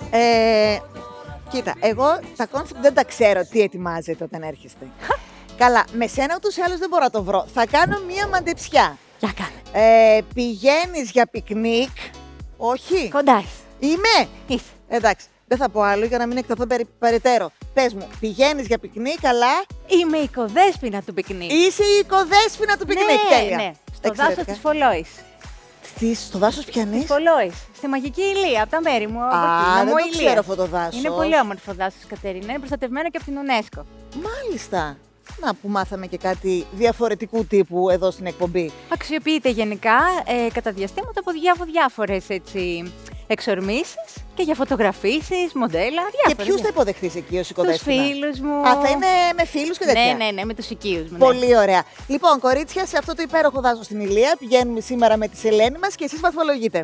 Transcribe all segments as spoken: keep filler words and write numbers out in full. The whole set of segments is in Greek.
Ε, κοίτα, εγώ τα κόνσεπτ δεν τα ξέρω τι ετοιμάζετε όταν έρχεστε. Καλά, με σένα ούτως ή άλλως δεν μπορώ να το βρω. Θα κάνω μία μαντεψιά. Για κάνε. Ε, πηγαίνεις για πικνίκ. Όχι. Κοντά. Είμαι. Είσαι. Εντάξει, δεν θα πω άλλο για να μην εκταθώ περι, περαιτέρω. Πες μου, πηγαίνεις για πικνίκ, αλλά. Είμαι η οικοδέσποινα του πικνίκ. Είσαι η οικοδέσποινα του πικνίκ. Ναι, τέλεια. ναι. Στο δάσος της Φωλόης. Στις, στο δάσος ποιανής? Της Φωλόης. Στη μαγική Ηλία, από τα μέρη μου. Α, δεν το ξέρω αυτό το δάσος. Είναι πολύ όμορφο δάσος, Κατερίνα. Είναι προστατευμένο και από την UNESCO. Μάλιστα. Να που μάθαμε και κάτι διαφορετικού τύπου εδώ στην εκπομπή. Αξιοποιείται γενικά ε, κατά διαστήματα από διάφο- διάφορες έτσι, εξορμήσεις και για φωτογραφίσεις, μοντέλα, διάφορα. Και ποιους θα υποδεχθείς εκεί ως οικοδέσποινα? Τους φίλους μου. Α, θα είναι με φίλους και τέτοια. Ναι, ναι, ναι, με τους οικείους μου. Ναι. Πολύ ωραία. Λοιπόν, κορίτσια, σε αυτό το υπέροχο δάσος στην Ηλία πηγαίνουμε σήμερα με τη Σελένη μας και εσείς βαθμολογείτε.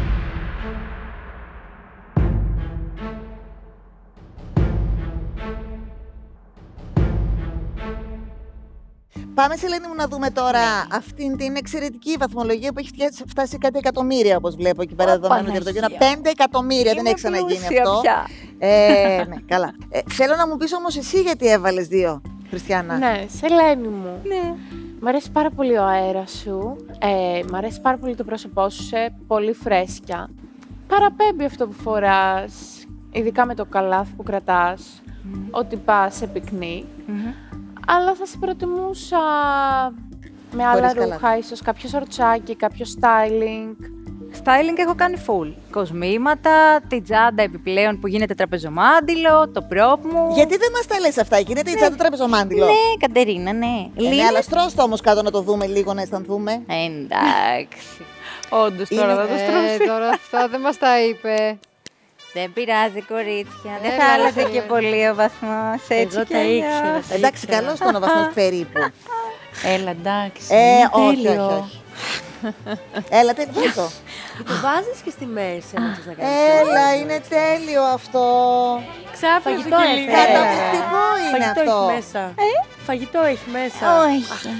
Πάμε, Σελένη μου, να δούμε τώρα Ναι. αυτήν την εξαιρετική βαθμολογία που έχει φτιάξει- φτάσει κάτι εκατομμύρια, όπως βλέπω εκεί πέρα Ω, δεδομένου για το Παναγία. κοινό. Πέντε εκατομμύρια, δεν Είμαι έχει ξαναγίνει πλούσια αυτό. πια. Ε, ναι, καλά. Ε, θέλω να μου πεις όμως εσύ γιατί έβαλες δύο, Χριστιανά. Ναι, Σελένη μου. Ναι. Μ' αρέσει πάρα πολύ ο αέρας σου. Ε, μ' αρέσει πάρα πολύ το πρόσωπό σου, είσαι πολύ φρέσκια. Παραπέμπει αυτό που φοράς, ειδικά με το καλάθι που κρατάς, ότι πας σε πικνίκ. Μμμ. Αλλά θα σε προτιμούσα με άλλα Χωρίς καλάθι. ρούχα, ίσως κάποιο σορτσάκι, κάποιο styling. Styling έχω κάνει full. Κοσμήματα, την τσάντα επιπλέον που γίνεται τραπεζομάντιλο, το πρόπ μου. Γιατί δεν μας τα λες αυτά, γίνεται η τσάντα τραπεζομάντιλο. Ναι, Κατερίνα, ναι. Ε, ναι, αλλά στρώστο το όμως κάτω να το δούμε λίγο, να αισθανθούμε. Εντάξει. Όντως, τώρα Είναι- θα το Ε, στρώσει. τώρα αυτό δεν μας τα είπε. Δεν πειράζει, κορίτσια. Δεν Έλα, θα άλλαζε ρε. και πολύ ο βαθμός. Έτσι Εγώ κι τα αλλιώς. ήξερα. τα Εντάξει, ήξερα. καλώς τον ο βαθμός περίπου. Έλα, εντάξει. Ε, είναι όχι, όχι, τέλειο. όχι. Έλα, τε- βάλ' το. Το βάζεις και στη μέση, αν θες να κάνεις. Έλα, είναι τέλειο αυτό. Ξάφνιασε Φαγητό και έφερε. λίγο. Καταπληκτικό είναι Φαγητό αυτό. έχει μέσα. Φαγητό έχει μέσα. Όχι.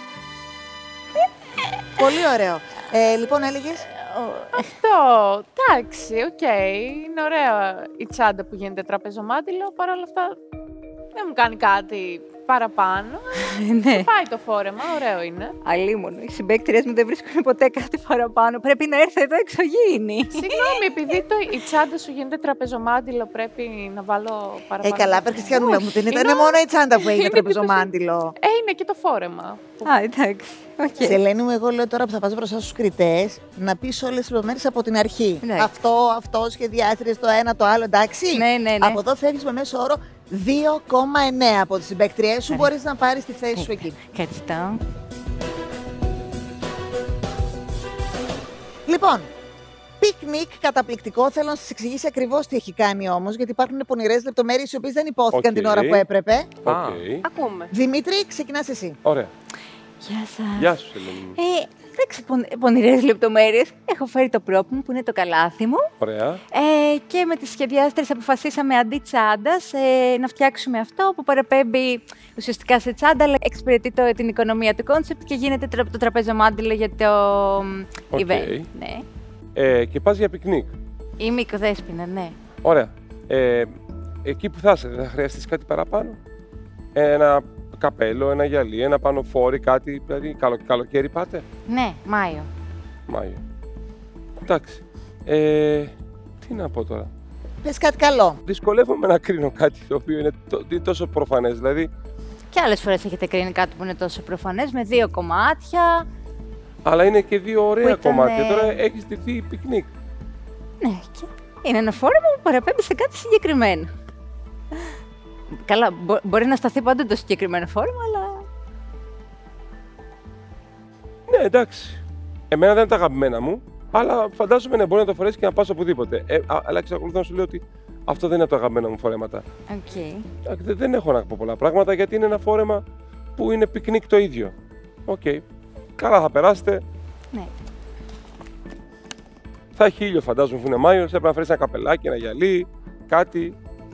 Πολύ ωραίο. Ε, λοιπόν, έλεγες. Αυτό, εντάξει, οκ. Είναι ωραία η τσάντα που γίνεται τραπεζομάντιλο. Παρ' όλα αυτά δεν μου κάνει κάτι παραπάνω. Ναι. Πάει το φόρεμα, ωραίο είναι. Αλίμονο. Οι συμπαίκτριες μου δεν βρίσκουν ποτέ κάτι παραπάνω. Πρέπει να έρθει εδώ εξωγήινη. Συγγνώμη, επειδή το, η τσάντα σου γίνεται τραπεζομάντιλο, πρέπει να βάλω Ε, παραπάνω. καλά, πες Χριστιανούλα μου, δεν ήταν είναι- μόνο η τσάντα που έγινε είναι και το- τραπεζομάντιλο. Ε, είναι και το φόρεμα. Α, εντάξει. Οκ. Σελένη μου, εγώ λέω τώρα που θα πας μπροστά στους κριτές να πεις όλες τις λεπτομέρειες από την αρχή. Ναι. Αυτό, αυτό, σχεδιάστηρες το ένα, το άλλο, εντάξει. Ναι, ναι, ναι. Από εδώ φεύγεις με μέσο όρο δύο κόμμα εννέα από τις συμπαίκτριές σου, Ναι. μπορείς να πάρεις τη θέση σου εκεί. Ευχαριστώ. Λοιπόν, πικνίκ καταπληκτικό. Θέλω να σας εξηγήσει ακριβώς τι έχει κάνει όμως, γιατί υπάρχουν πονηρές λεπτομέρειες οι οποίες δεν υπόθηκαν Οκ. την ώρα που έπρεπε. Οκ. Ακούμε. Δημήτρη, ξεκινάς εσύ. Ωραία. Γεια σας. Γεια σου, Σελένη μου. Ε, εντάξει, πον, πονηρές λεπτομέρειες. Έχω φέρει το πρόπ μου που είναι το καλάθι μου. Ωραία. Ε, και με τις σχεδιάστρες αποφασίσαμε αντί τσάντας ε, να φτιάξουμε αυτό που παραπέμπει ουσιαστικά σε τσάντα, αλλά εξυπηρετεί το, την οικονομία του κόνσεπτ και γίνεται τρα, το τραπεζομάντιλο για το Οκ. event. Ναι. Ε, και πας για πικνίκ. Είμαι οικοδέσποινα, ναι. Ωραία. Ε, εκεί που θα είσαι, θα χρειαστείς κάτι παραπάνω. Ένα καπέλο, ένα γυαλί, ένα πανοφόρι, κάτι. Δηλαδή, καλο, καλοκαίρι πάτε. Ναι, Μάιο. Μάιο. Εντάξει. Ε, τι να πω τώρα. Πες κάτι καλό. Δυσκολεύομαι να κρίνω κάτι το οποίο είναι, το, είναι τόσο προφανές. Δηλαδή, Και άλλες φορές έχετε κρίνει κάτι που είναι τόσο προφανές, με δύο κομμάτια. αλλά είναι και δύο ωραία Που ήταν, κομμάτια. ε, Τώρα έχει στηθεί πικνίκ. Ναι, και είναι ένα φόρεμα που παραπέμπει σε κάτι συγκεκριμένο. Καλά, μπο- μπορεί να σταθεί πάντα το συγκεκριμένο φόρεμα, αλλά... Ναι, εντάξει. Εμένα δεν είναι τα αγαπημένα μου, αλλά φαντάζομαι να μπορεί να το φορέσει και να πα οπουδήποτε. Ε, α, αλλά εξακολουθώ να σου λέω ότι αυτό δεν είναι τα αγαπημένα μου φορέματα. Οκ. Εντάξει, δεν- Δεν έχω να πω πολλά πράγματα γιατί είναι ένα φόρεμα που είναι πικνίκ το ίδιο. Οκ. Καλά θα περάσετε. Ναι. Θα έχει ήλιο, φαντάζομαι, που είναι Μάιο. Έπρεπε να φέρει ένα καπελάκι, ένα γυαλί, κάτι.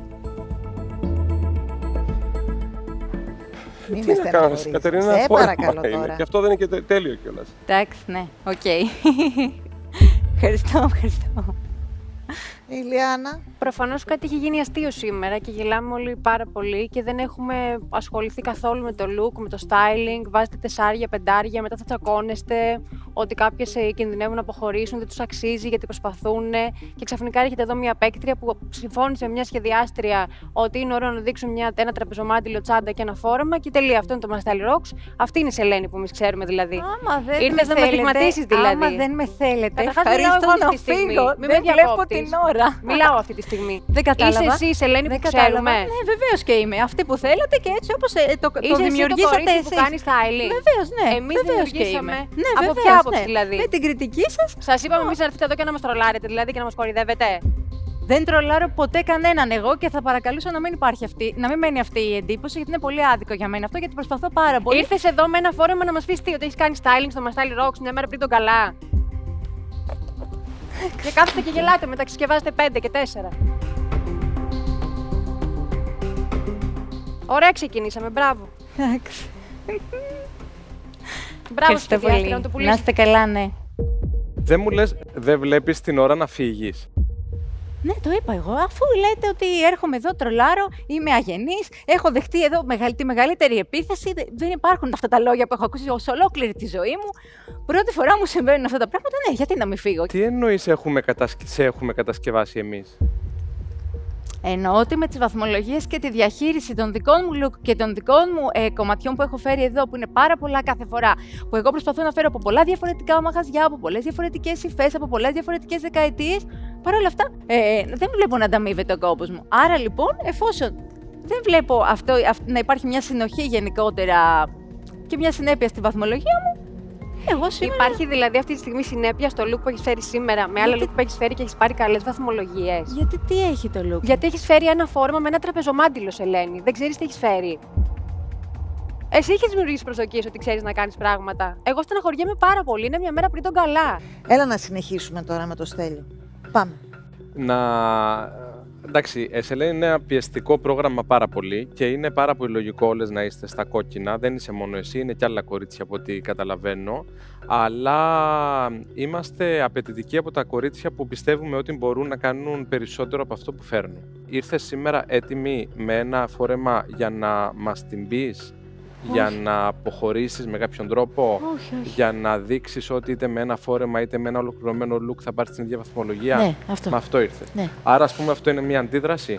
Μην Τι με να κάνω, στεναχωρήσεις. Κατερίνα, ένα Σε φόρεμα παρακαλώ είναι. τώρα. Και αυτό δεν είναι και τε- τέλειο κιόλα. Εντάξει, ναι, οκ. Ευχαριστώ, ευχαριστώ. Ηλιάνα. Προφανώς κάτι έχει γίνει αστείο σήμερα και γελάμε όλοι πάρα πολύ και δεν έχουμε ασχοληθεί καθόλου με το look, με το styling. Βάζετε τεσσάρια, πεντάρια, μετά θα τσακώνεστε ότι κάποιες κινδυνεύουν να αποχωρήσουν, δεν τους αξίζει γιατί προσπαθούν. Και ξαφνικά έρχεται εδώ μια παίκτρια που συμφώνησε με μια σχεδιάστρια ότι είναι ωραίο να δείξουν μια, ένα τραπεζομάντιλο, τσάντα και ένα φόρεμα και τελεία. Αυτό είναι το My Style Rocks. Αυτή είναι η Σελένη που εμείς ξέρουμε δηλαδή. Άμα δεν Ήρθες με να με θέλετε, στιγματίσεις δηλαδή. Άμα δεν με θέλετε, Καταρχάς, μιλάω ευχαρίστω εγώ αυτή να τη στιγμή. φύγω. Μην Δεν με βλέπω διακόπτεις. την ώρα. Μιλάω αυτή τη στιγμή. Δεν κατάλαβα. Είσαι εσύ η Σελένη Δεν που κατάλαβα. ξέρουμε. Ναι, βεβαίως και είμαι. Αυτή που θέλατε και έτσι όπως ε, το, το Είσαι δημιουργήσατε εσύ το κορίτσι εσείς. που κάνει styling. Βεβαίως, ναι. Εμείς βεβαίως και δημιουργήσαμε. είμαι. Ναι, Από βεβαίως, ποια άποψη ναι. δηλαδή? Με την κριτική σας. Σας είπαμε εμείς να έρθετε εδώ και να μας τρολάρετε δηλαδή και να μας κορυδεύετε. Δεν τρολάρω ποτέ κανέναν εγώ και θα παρακαλούσα να μην υπάρχει αυτή, να μην μένει αυτή η εντύπωση γιατί είναι πολύ άδικο για μένα αυτό γιατί προσπαθώ πάρα πολύ. Ήρθες εδώ με ένα φόρεμα να μας πεις τι, ότι έχεις κάνει styling στο My Style Rocks μια μέρα πριν τον καλά. Και κάθεστε και γελάτε, μεταξύ και βάζετε πέντε και τέσσερα. Ωραία ξεκινήσαμε, μπράβο. Εντάξει. Μπράβο σχεδιάστρια, να το Να πουλήσεις. είστε καλά, ναι. Δεν μου λες, δεν βλέπεις την ώρα να φύγεις. Ναι, το είπα εγώ. Αφού λέτε ότι έρχομαι εδώ, τρολάρω, είμαι αγενής, έχω δεχτεί εδώ μεγαλ, τη μεγαλύτερη επίθεση. δε- Δεν υπάρχουν αυτά τα λόγια που έχω ακούσει ως ολόκληρη τη ζωή μου. Πρώτη φορά μου συμβαίνουν αυτά τα πράγματα. Ναι, γιατί να μην φύγω. Τι εννοείς έχουμε κατασκε... σε έχουμε κατασκευάσει εμείς. Εννοώ ότι με τις βαθμολογίες και τη διαχείριση των δικών μου look και των δικών μου ε, κομματιών που έχω φέρει εδώ, που είναι πάρα πολλά κάθε φορά, που εγώ προσπαθώ να φέρω από πολλά διαφορετικά μαγαζιά, από πολλές διαφορετικές υφές, από πολλές διαφορετικές δεκαετίες, παρ' όλα αυτά ε, δεν βλέπω να ανταμείβεται ο κόπος μου. Άρα λοιπόν, εφόσον δεν βλέπω αυτό, αυ- να υπάρχει μια συνοχή γενικότερα και μια συνέπεια στη βαθμολογία μου, εγώ σήμερα... Υπάρχει δηλαδή αυτή τη στιγμή συνέπεια στο look που έχεις φέρει σήμερα με άλλα Γιατί- look που έχεις φέρει και έχεις πάρει καλές βαθμολογίες. Γιατί τι έχει το look? Γιατί έχεις φέρει ένα φόρμα με ένα τραπεζομάντιλο, Σελένη. Δεν ξέρεις τι έχεις φέρει. Εσύ έχεις δημιουργήσει προσδοκίες ότι ξέρεις να κάνεις πράγματα. Εγώ στεναχωριέμαι πάρα πολύ. Είναι μια μέρα πριν τον καλά. Έλα να συνεχίσουμε τώρα με το Στέλιο. Πάμε. Να... Εντάξει, Σελένη είναι ένα πιεστικό πρόγραμμα πάρα πολύ και είναι πάρα πολύ λογικό όλες να είστε στα κόκκινα. Δεν είσαι μόνο εσύ, είναι και άλλα κορίτσια από ό,τι καταλαβαίνω. Αλλά είμαστε απαιτητικοί από τα κορίτσια που πιστεύουμε ότι μπορούν να κάνουν περισσότερο από αυτό που φέρνουν. Ήρθες σήμερα έτοιμη με ένα φόρεμα για να μας την πεις, για να αποχωρήσεις με κάποιον τρόπο, Όχι, όχι. για να δείξεις ότι είτε με ένα φόρεμα είτε με ένα ολοκληρωμένο look θα πάρεις την ίδια βαθμολογία. Ναι, αυτό. Με αυτό ήρθες. Ναι. Άρα, ας πούμε, αυτό είναι μια αντίδραση.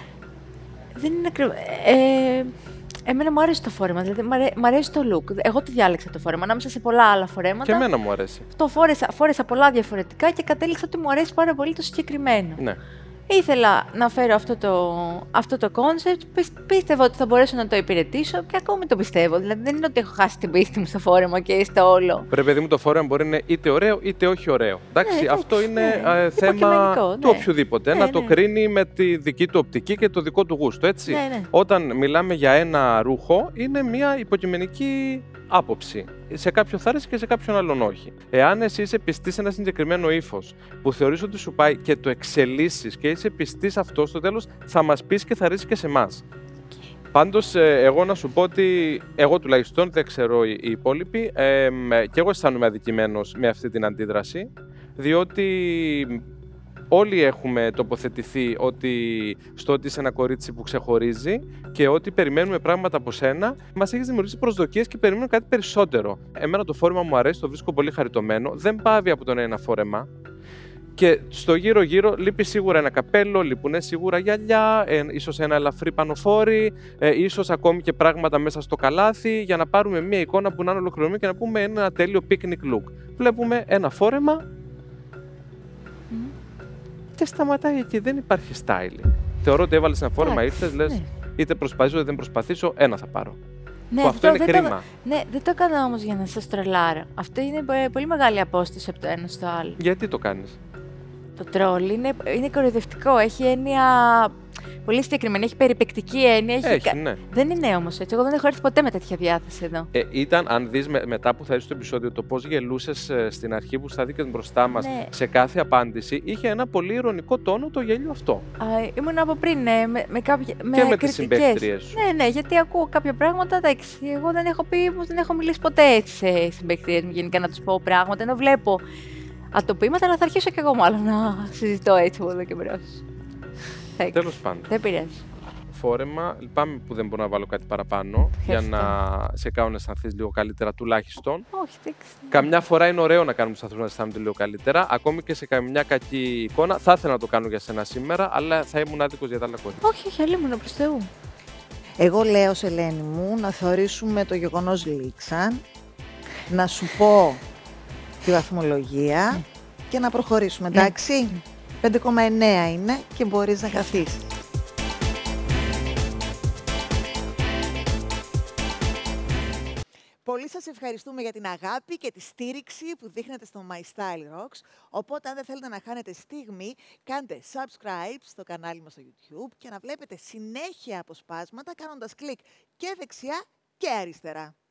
Δεν είναι ακριβώς. Ε, εμένα μου αρέσει το φόρεμα, δηλαδή μου αρέ- μ' αρέσει το look. Εγώ το διάλεξα το φόρεμα, ανάμεσα σε πολλά άλλα φορέματα. Και εμένα μου αρέσει. Το φόρεσα, φόρεσα πολλά διαφορετικά και κατέληξα ότι μου αρέσει πάρα πολύ το συγκεκριμένο. Ναι. Ήθελα να φέρω αυτό το, αυτό το concept, πι- πίστευα ότι θα μπορέσω να το υπηρετήσω και ακόμη το πιστεύω. Δηλαδή δεν είναι ότι έχω χάσει την πίστη μου στο φόρεμα και στο όλο. Πρέπει, παιδί μου, το φόρεμα μπορεί να είναι είτε ωραίο είτε όχι ωραίο. Εντάξει, εντάξει, αυτό είναι ναι. ε, θέμα Υποκειμενικό, του ναι. οποιοδήποτε. Ναι, να το ναι. κρίνει με τη δική του οπτική και το δικό του γούστο, έτσι. Ναι, ναι. Όταν μιλάμε για ένα ρούχο, είναι μια υποκειμενική άποψη. Σε κάποιον θα αρέσει και σε κάποιον άλλον όχι. Εάν εσύ είσαι πιστή σε ένα συγκεκριμένο ύφος που θεωρείς ότι σου πάει και το εξελίσσεις και είσαι πιστή σε αυτό, στο τέλος θα μας πεις και θα αρέσει και σε εμάς. Πάντως, ε, εγώ να σου πω ότι εγώ τουλάχιστον, δεν ξέρω οι οι υπόλοιποι, ε, μ, και εγώ αισθάνομαι αδικημένος με αυτή την αντίδραση, διότι όλοι έχουμε τοποθετηθεί ότι στο ότι είσαι ένα κορίτσι που ξεχωρίζει και ότι περιμένουμε πράγματα από σένα, μας έχεις δημιουργήσει προσδοκίες και περιμένουμε κάτι περισσότερο. Εμένα το φόρεμα μου αρέσει, το βρίσκω πολύ χαριτωμένο, δεν πάβει από το να είναι ένα φόρεμα. Και στο γύρω-γύρω λείπει σίγουρα ένα καπέλο, λείπουν σίγουρα γυαλιά, ε, ίσως ένα ελαφρύ πανοφόρι, ε, ίσως ακόμη και πράγματα μέσα στο καλάθι, για να πάρουμε μια εικόνα που να είναι ολοκληρωμένη και να πούμε ένα τέλειο picnic look. Βλέπουμε ένα φόρεμα και σταματάει εκεί, δεν υπάρχει style. Θεωρώ ότι έβαλες ένα φόρεμα, Εντάξει, ήρθες, λες, ναι. είτε προσπαθήσω είτε δεν προσπαθήσω, ένα θα πάρω. Ναι, Που αυτό είναι δεν κρίμα. Το, ναι, δεν το έκανα όμως για να σας τρολάρω. Αυτό είναι ε, πολύ μεγάλη απόσταση από το ένα στο άλλο. Γιατί το κάνεις? Το τρόλ είναι, είναι κοροϊδευτικό. Έχει έννοια πολύ συγκεκριμένη. Έχει περιπεκτική έννοια. Έχει Έχει, κα- ναι. Δεν είναι όμως έτσι. Εγώ δεν έχω έρθει ποτέ με τέτοια διάθεση εδώ. Ε, ήταν, αν δεις με- μετά που θα δεις το επεισόδιο, το πώς γελούσες ε, στην αρχή που στάθηκες μπροστά μας Ναι. σε κάθε απάντηση, είχε ένα πολύ ειρωνικό τόνο το γέλιο αυτό. Α, ήμουν από πριν ναι, με, με, κάποια, με και με τις κριτικές. συμπαίκτριες σου. Ναι, ναι, γιατί ακούω κάποια πράγματα. Εντάξει, εγώ δεν έχω πει, δεν έχω μιλήσει ποτέ έτσι σε συμπαίκτριες μου γενικά να τους πω πράγματα. Ενώ βλέπω ατοπήματα, αλλά θα αρχίσω κι εγώ μάλλον να συζητώ έτσι από εδώ και μπρος. Τέλος πάντων. Δεν πειράζει. Φόρεμα, λυπάμαι που δεν μπορώ να βάλω κάτι παραπάνω για να σε κάνω να αισθανθείς λίγο καλύτερα τουλάχιστον. Όχι, δεν Καμιά φορά είναι ωραίο να κάνουμε τους ανθρώπους να αισθάνονται λίγο καλύτερα. Ακόμη και σε καμιά κακή εικόνα. Θα ήθελα να το κάνω για σένα σήμερα, αλλά θα ήμουν άδικος για τα άλλα κορίτσια. Όχι, όχι, αλλήμον προς Θεού. Εγώ λέω, Σελένη μου, να θεωρήσουμε το γεγονός λήξαν, να σου πω τη βαθμολογία και να προχωρήσουμε, εντάξει. πέντε κόμμα εννέα είναι και μπορείς να καθίσεις. Πολύ σας ευχαριστούμε για την αγάπη και τη στήριξη που δείχνετε στο My Style Rocks. Οπότε, αν δεν θέλετε να χάνετε στιγμή, κάντε subscribe στο κανάλι μας στο YouTube και να βλέπετε συνέχεια αποσπάσματα κάνοντας κλικ και δεξιά και αριστερά.